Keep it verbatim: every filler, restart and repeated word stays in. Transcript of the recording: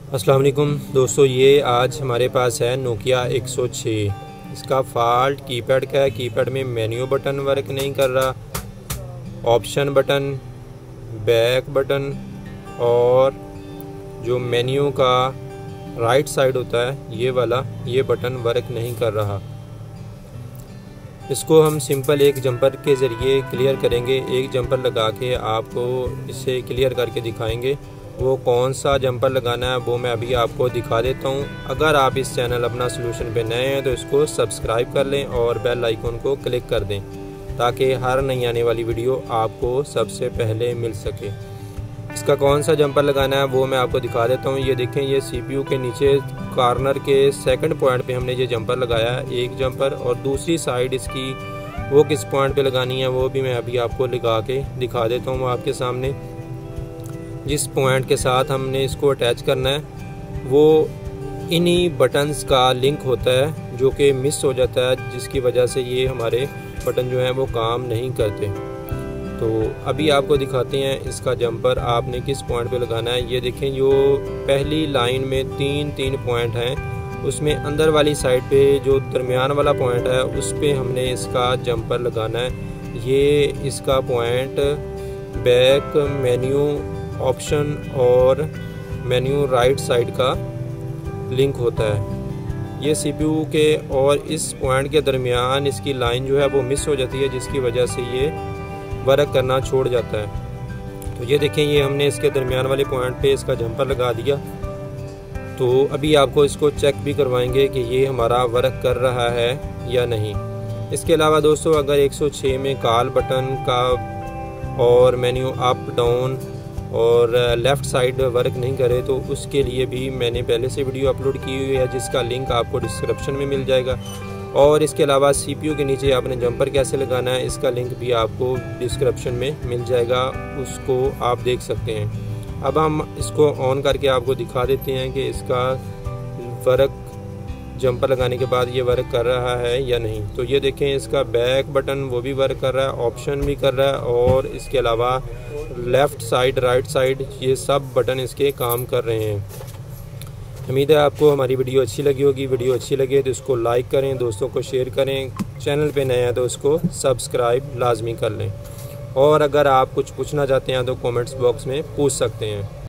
अस्सलाम वालेकुम दोस्तों, ये आज हमारे पास है नोकिया एक सौ छह। इसका फॉल्ट कीपैड का है। कीपैड में मेन्यू बटन वर्क नहीं कर रहा, ऑप्शन बटन, बैक बटन और जो मेन्यू का राइट साइड होता है ये वाला, ये बटन वर्क नहीं कर रहा। इसको हम सिंपल एक जंपर के ज़रिए क्लियर करेंगे। एक जंपर लगा के आपको इसे क्लियर करके दिखाएंगे। वो कौन सा जंपर लगाना है वो मैं अभी आपको दिखा देता हूँ। अगर आप इस चैनल अपना सॉल्यूशन पे नए हैं तो इसको सब्सक्राइब कर लें और बेल आइकन को क्लिक कर दें ताकि हर नई आने वाली वीडियो आपको सबसे पहले मिल सके। इसका कौन सा जंपर लगाना है वो मैं आपको दिखा देता हूँ। ये देखें, ये सीपीयू के नीचे कॉर्नर के सेकंड पॉइंट पे हमने ये जंपर लगाया है, एक जंपर, और दूसरी साइड इसकी वो किस पॉइंट पे लगानी है वो भी मैं अभी आपको लगा के दिखा देता हूँ आपके सामने। जिस पॉइंट के साथ हमने इसको अटैच करना है वो इन्हीं बटन्स का लिंक होता है जो कि मिस हो जाता है, जिसकी वजह से ये हमारे बटन जो हैं वो काम नहीं करते। तो अभी आपको दिखाते हैं इसका जंपर आपने किस पॉइंट पे लगाना है। ये देखें, जो पहली लाइन में तीन तीन पॉइंट हैं, उसमें अंदर वाली साइड पे जो दरमियान वाला पॉइंट है उस पर हमने इसका जंपर लगाना है। ये इसका पॉइंट बैक, मेन्यू, ऑप्शन और मेन्यू राइट साइड का लिंक होता है। ये सीपीयू के और इस पॉइंट के दरमियान इसकी लाइन जो है वो मिस हो जाती है, जिसकी वजह से ये वर्क करना छोड़ जाता है। तो ये देखें, ये हमने इसके दरमियान वाले पॉइंट पे इसका जंपर लगा दिया। तो अभी आपको इसको चेक भी करवाएंगे कि ये हमारा वर्क कर रहा है या नहीं। इसके अलावा दोस्तों, अगर एक सौ छह में कॉल बटन का और मेन्यू अप डाउन और लेफ़्ट साइड वर्क नहीं करे तो उसके लिए भी मैंने पहले से वीडियो अपलोड की हुई है, जिसका लिंक आपको डिस्क्रिप्शन में मिल जाएगा। और इसके अलावा सीपीयू के नीचे आपने जंपर कैसे लगाना है इसका लिंक भी आपको डिस्क्रिप्शन में मिल जाएगा, उसको आप देख सकते हैं। अब हम इसको ऑन करके आपको दिखा देते हैं कि इसका वर्क जंपर लगाने के बाद ये वर्क कर रहा है या नहीं। तो ये देखें, इसका बैक बटन वो भी वर्क कर रहा है, ऑप्शन भी कर रहा है और इसके अलावा लेफ़्ट साइड, राइट साइड, ये सब बटन इसके काम कर रहे हैं। उम्मीद है आपको हमारी वीडियो अच्छी लगी होगी। वीडियो अच्छी लगे तो इसको लाइक करें, दोस्तों को शेयर करें, चैनल पे नए हैं तो उसको सब्सक्राइब लाजमी कर लें। और अगर आप कुछ पूछना चाहते हैं तो कमेंट्स बॉक्स में पूछ सकते हैं।